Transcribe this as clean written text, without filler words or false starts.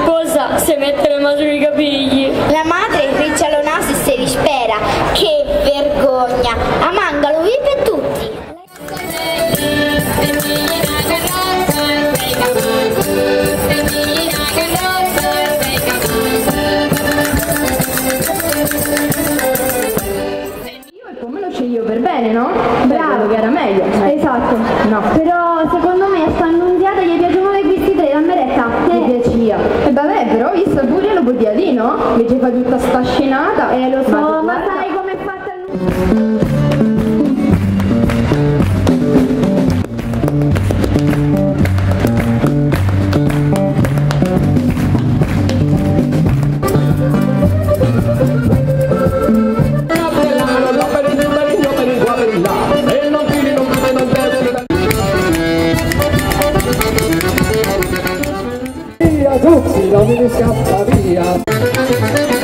cosa se mette le mani sui capigli? La madre riccia lo naso e si dispera. Che vergogna! A Mangalo vive tutti. Io per bene, no? Bravo, che era meglio. Esatto. No. Però secondo me a sta Annunziata gli piacevano questi tre, la meretta. Mi piaceva. E vabbè, però visto pure lo podia dire, no? Invece fa tutta sta scenata. Lo so, ma guarda. sai com'è fatta il... Tutti, non mi scappa via.